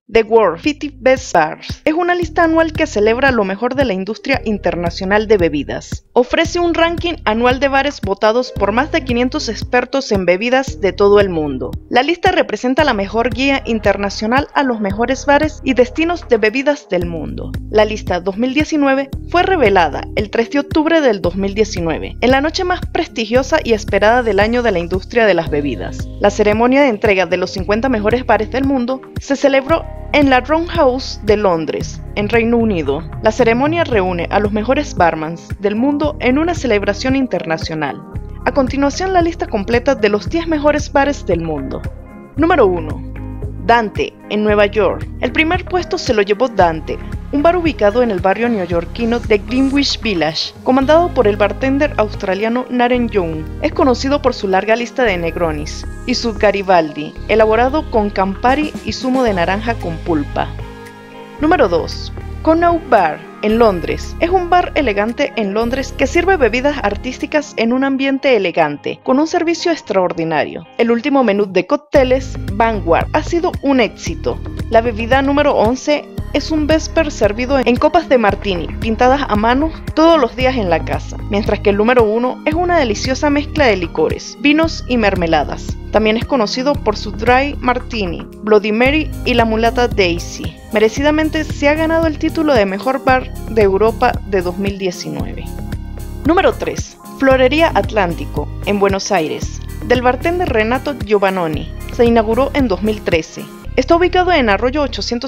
The World 50 Best Bars es una lista anual que celebra lo mejor de la industria internacional de bebidas. Ofrece un ranking anual de bares votados por más de 500 expertos en bebidas de todo el mundo. La lista representa la mejor guía internacional a los mejores bares y destinos de bebidas del mundo. La lista 2019 fue revelada el 3 de octubre del 2019, en la noche más prestigiosa y esperada del año de la industria de las bebidas. La ceremonia de entrega de los 50 mejores bares del mundo se celebró en la Roundhouse de Londres, en Reino Unido. La ceremonia reúne a los mejores barmans del mundo en una celebración internacional. A continuación, la lista completa de los 10 mejores bares del mundo. Número 1. Dante, en Nueva York. El primer puesto se lo llevó Dante, un bar ubicado en el barrio neoyorquino de Greenwich Village, comandado por el bartender australiano Naren Young. Es conocido por su larga lista de Negronis y su Garibaldi, elaborado con Campari y zumo de naranja con pulpa. Número 2. Connaught Bar, en Londres. Es un bar elegante en Londres que sirve bebidas artísticas en un ambiente elegante, con un servicio extraordinario. El último menú de cócteles, Vanguard, ha sido un éxito. La bebida número 11 es un Vesper servido en copas de martini, pintadas a mano todos los días en la casa, mientras que el número 1 es una deliciosa mezcla de licores, vinos y mermeladas. También es conocido por su Dry Martini, Bloody Mary y la mulata Daisy. Merecidamente se ha ganado el título de Mejor Bar de Europa de 2019. Número 3. Florería Atlántico, en Buenos Aires, del bartender Renato Giovannoni. Se inauguró en 2013. Está ubicado en Arroyo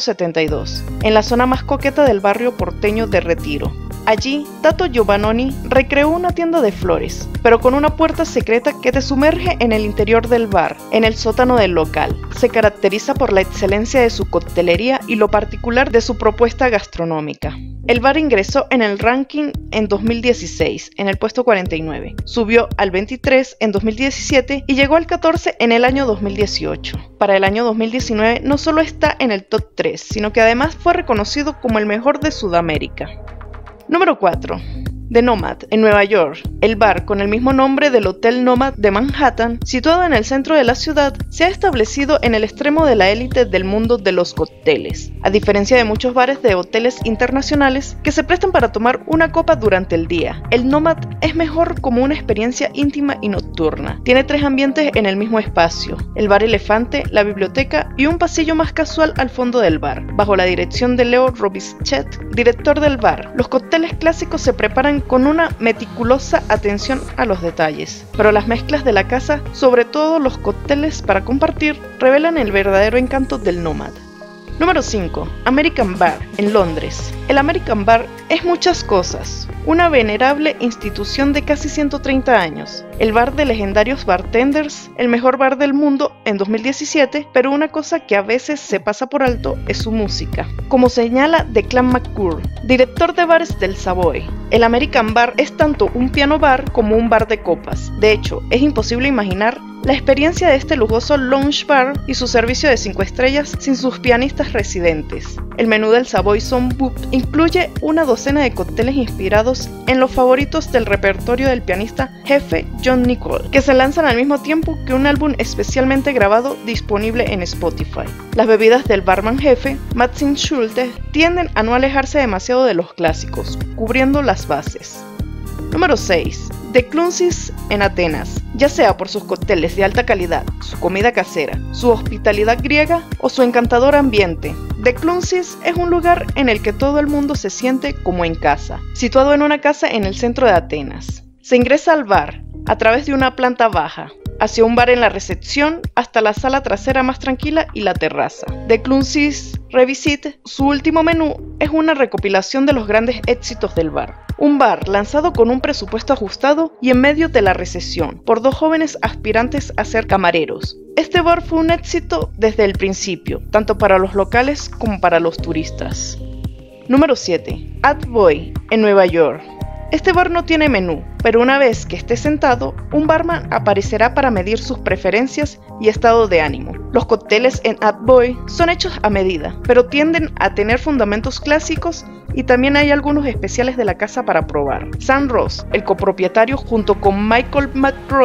872, en la zona más coqueta del barrio porteño de Retiro. Allí, Tato Giovannoni recreó una tienda de flores, pero con una puerta secreta que te sumerge en el interior del bar, en el sótano del local. Se caracteriza por la excelencia de su coctelería y lo particular de su propuesta gastronómica. El bar ingresó en el ranking en 2016, en el puesto 49. Subió al 23 en 2017 y llegó al 14 en el año 2018. Para el año 2019 no solo está en el top 3, sino que además fue reconocido como el mejor de Sudamérica. Número 4. The Nomad, en Nueva York. El bar con el mismo nombre del Hotel Nomad de Manhattan, situado en el centro de la ciudad, se ha establecido en el extremo de la élite del mundo de los cócteles. A diferencia de muchos bares de hoteles internacionales que se prestan para tomar una copa durante el día, el Nomad es mejor como una experiencia íntima y nocturna. Tiene 3 ambientes en el mismo espacio: el bar elefante, la biblioteca y un pasillo más casual al fondo del bar. Bajo la dirección de Leo Robischet, director del bar, los cócteles clásicos se preparan con una meticulosa atención a los detalles, pero las mezclas de la casa, sobre todo los cócteles para compartir, revelan el verdadero encanto del Nomad. Número 5. American Bar, en Londres. El American Bar es muchas cosas. Una venerable institución de casi 130 años. El bar de legendarios bartenders, el mejor bar del mundo en 2017, pero una cosa que a veces se pasa por alto es su música. Como señala Declan McCurr, director de bares del Savoy, el American Bar es tanto un piano bar como un bar de copas. De hecho, es imposible imaginar la experiencia de este lujoso lounge bar y su servicio de 5 estrellas sin sus pianistas residentes. El menú del Savoy Son Boop incluye una docena de cócteles inspirados en los favoritos del repertorio del pianista jefe John Nicol, que se lanzan al mismo tiempo que un álbum especialmente grabado disponible en Spotify. Las bebidas del barman jefe, Maxim Schulte, tienden a no alejarse demasiado de los clásicos, cubriendo las bases. Número 6. The Clunsis, en Atenas. Ya sea por sus cócteles de alta calidad, su comida casera, su hospitalidad griega o su encantador ambiente, The Clunsis es un lugar en el que todo el mundo se siente como en casa, situado en una casa en el centro de Atenas. Se ingresa al bar a través de una planta baja, hacia un bar en la recepción, hasta la sala trasera más tranquila y la terraza. The Clunsis Revisit, su último menú, es una recopilación de los grandes éxitos del bar. Un bar lanzado con un presupuesto ajustado y en medio de la recesión, por 2 jóvenes aspirantes a ser camareros. Este bar fue un éxito desde el principio, tanto para los locales como para los turistas. Número 7. At Boy, en Nueva York. Este bar no tiene menú, pero una vez que esté sentado, un barman aparecerá para medir sus preferencias y estado de ánimo. Los cócteles en At Boy son hechos a medida, pero tienden a tener fundamentos clásicos y también hay algunos especiales de la casa para probar. Sam Ross, el copropietario, junto con Michael McRoy,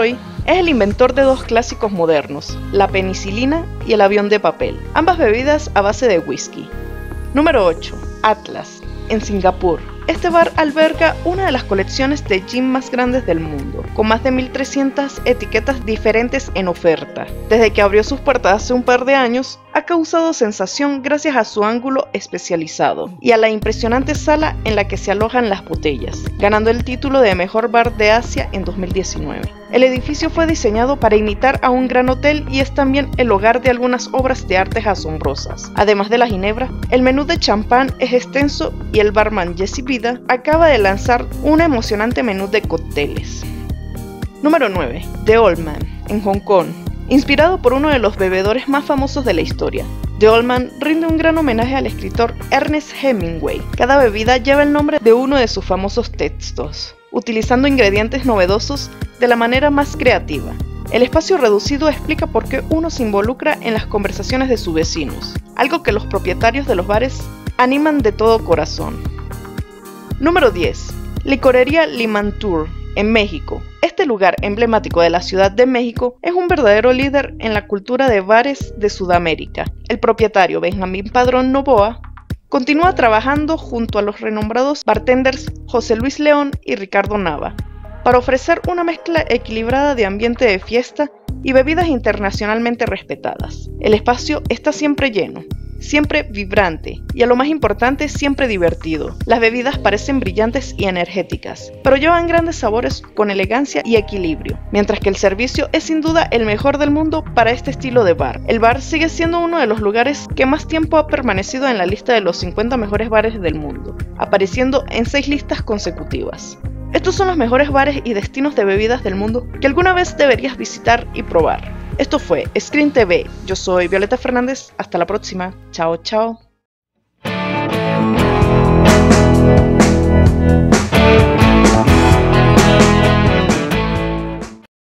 Es el inventor de dos clásicos modernos, la penicilina y el avión de papel, ambas bebidas a base de whisky. Número 8. Atlas, en Singapur. Este bar alberga una de las colecciones de gin más grandes del mundo, con más de 1300 etiquetas diferentes en oferta. Desde que abrió sus puertas hace un par de años, ha causado sensación gracias a su ángulo especializado y a la impresionante sala en la que se alojan las botellas, ganando el título de Mejor Bar de Asia en 2019. El edificio fue diseñado para imitar a un gran hotel y es también el hogar de algunas obras de arte asombrosas. Además de la ginebra, el menú de champán es extenso y el barman Jesse Vida acaba de lanzar un emocionante menú de cócteles. Número 9. The Old Man, en Hong Kong. Inspirado por uno de los bebedores más famosos de la historia, The Old Man rinde un gran homenaje al escritor Ernest Hemingway. Cada bebida lleva el nombre de uno de sus famosos textos, utilizando ingredientes novedosos de la manera más creativa. El espacio reducido explica por qué uno se involucra en las conversaciones de sus vecinos, algo que los propietarios de los bares animan de todo corazón. Número 10. Licorería Limantour, en México. Este lugar emblemático de la Ciudad de México es un verdadero líder en la cultura de bares de Sudamérica. El propietario Benjamín Padrón Novoa continúa trabajando junto a los renombrados bartenders José Luis León y Ricardo Nava para ofrecer una mezcla equilibrada de ambiente de fiesta y bebidas internacionalmente respetadas. El espacio está siempre lleno, siempre vibrante y, a lo más importante, siempre divertido. Las bebidas parecen brillantes y energéticas, pero llevan grandes sabores con elegancia y equilibrio, mientras que el servicio es sin duda el mejor del mundo para este estilo de bar. El bar sigue siendo uno de los lugares que más tiempo ha permanecido en la lista de los 50 mejores bares del mundo, apareciendo en 6 listas consecutivas. Estos son los mejores bares y destinos de bebidas del mundo que alguna vez deberías visitar y probar. Esto fue Screen TV, yo soy Violeta Fernández, hasta la próxima, chao chao.